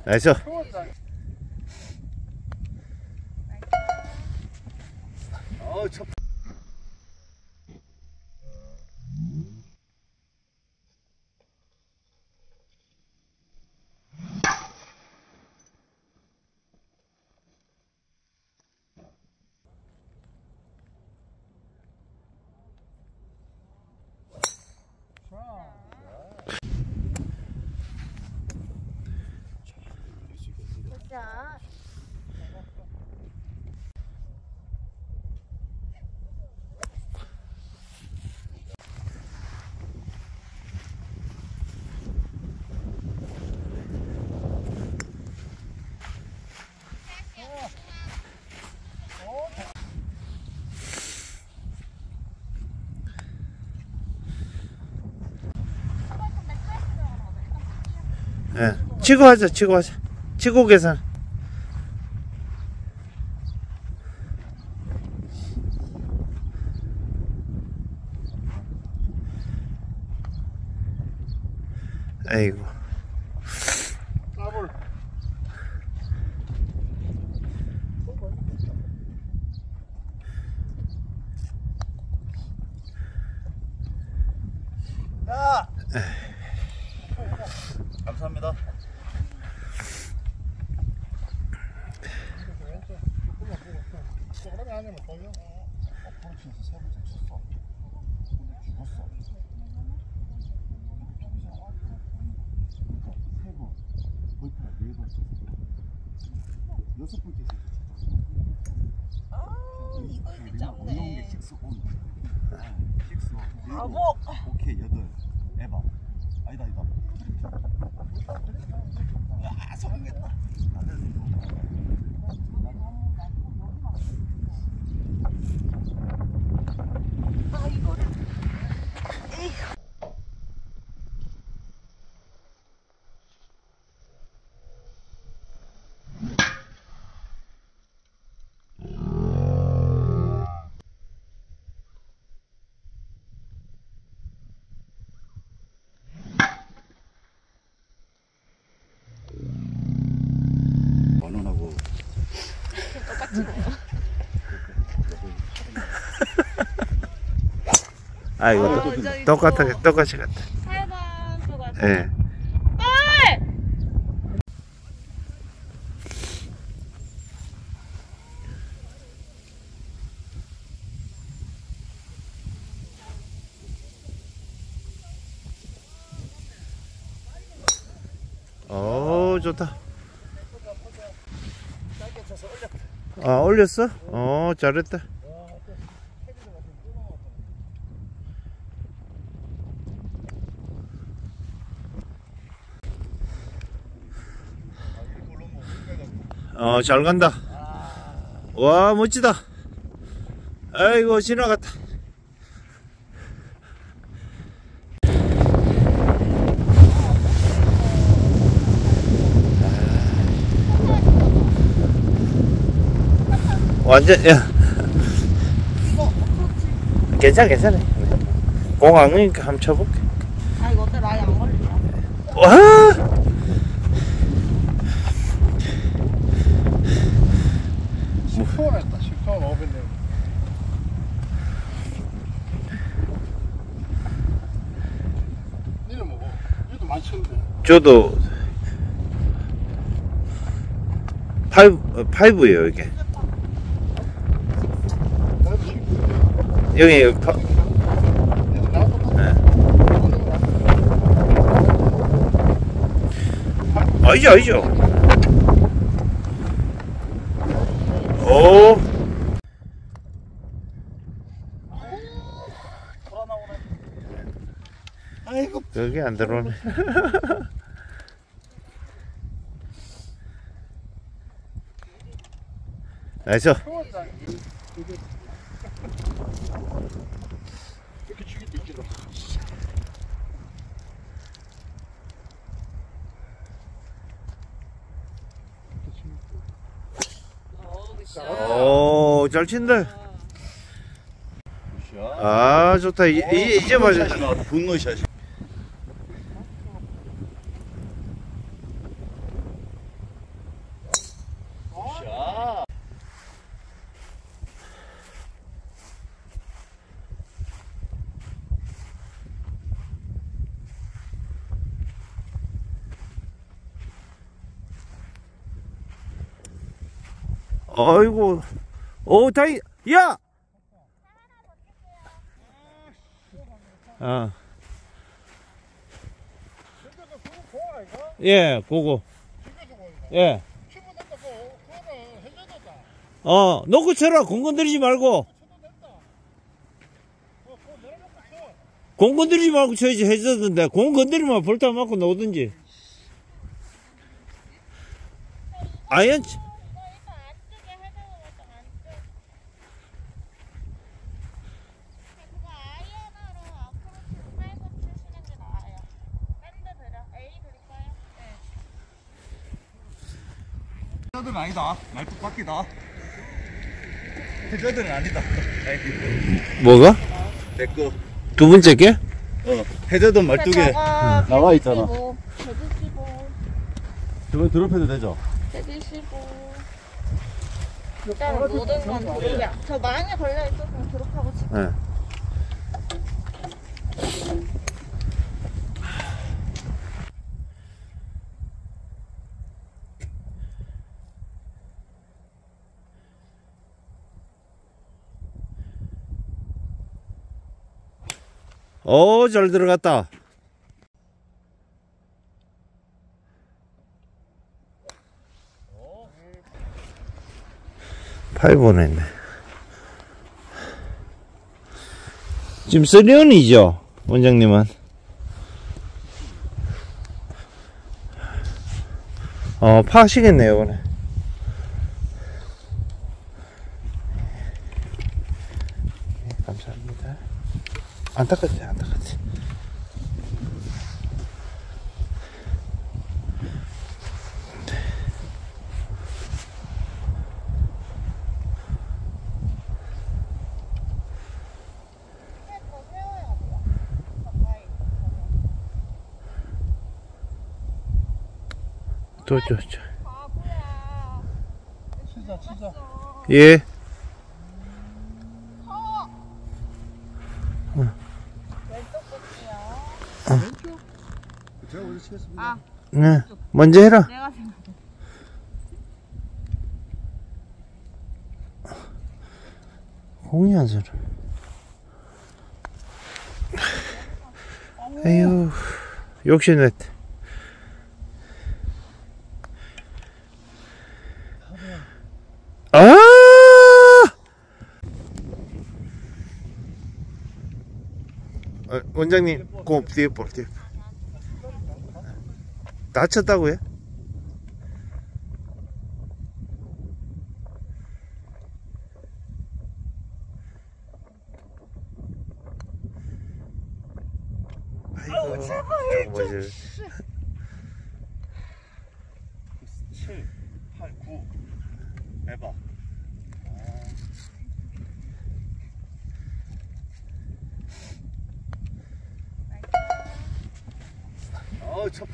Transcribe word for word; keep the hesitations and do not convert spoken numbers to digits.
나이스. 어, 첫 자. 예, 치고 하자, 치고 하자. 치고 계산. 아이고. 더블. 야! 감사합니다. 여섯 번째 아, 이거 이렇게 짧네. 식스 온. 식스 온. 아고. 오케이 여덟. 에바. 아니다 아니다. 아 성공했다. 아 이거를. 에휴. 원원하고 똑같지 뭐. 아, 이거 어, 또, 완전 똑같아, 이거. 똑같이 같아. 팔 번 똑같아. 예. 빨! 오, 좋다. 아, 올렸어? 어, 잘했다. 어, 잘 간다. 와, 멋지다. 아이고, 지나갔다. 완전, 야. 괜찮아, 괜찮아. 공 안 오니까 한번 쳐볼게. 아 이거 어때? 라이 안 걸리냐? 와! 십 번 했다. 십 번 오백 내. 니는 뭐고? 얘도 많이 쳤는데. 저도 파이브, 파이브예요 이게. 나도 십. 여기 파, 나도 네. 아니죠, 아니죠. 오. 돌아 나오네. 아이고. 여기 안 들어오네. 나이스. 이렇게 죽이도 있기로. 오, 잘 친다. 아, 좋다. 이, 이, 이제 맞아. 분노샷. 아이고, 오, 다이, 야! 아. 예, 고고. 예. 어, 놓고 쳐라. 공 건드리지 말고. 공 건드리지 말고 쳐야지 해줬던데. 공 건드리면 볼타 맞고 놓든지. 아연, 해저드는 아니다. 말뚝 바뀌다. 해저드는 아니다. 뭐가? 내꺼. 두 번째 게? 어, 해저드 말뚝에 나와 있잖아. 백이십오, 저거 드롭해도 되죠? 백이십오. 일단 모든 건 드롭이야. 저 많이 걸려 있었으면 드롭하고 치고. 예. 오, 잘 들어갔다. 팔 번 했네. 지금 쓰리온이죠, 원장님은? 어, 파시겠네요, 이번에. 감사합니다. 안 닦았지, 안 닦았지. 또, 또, 또. 치자, 치자. 예. 제가 먼저 치겠습니다. 아, 네. 먼저 해라. 내가 생각. 공이 안 서려. 에휴, 욕심냈다. 아! 어, 원장님, 공 뒤에 볼, 뒤에 볼. 다쳤다고요? 아이고, 저거 뭐지? 칠, 팔, 구. 해봐. 어, 첫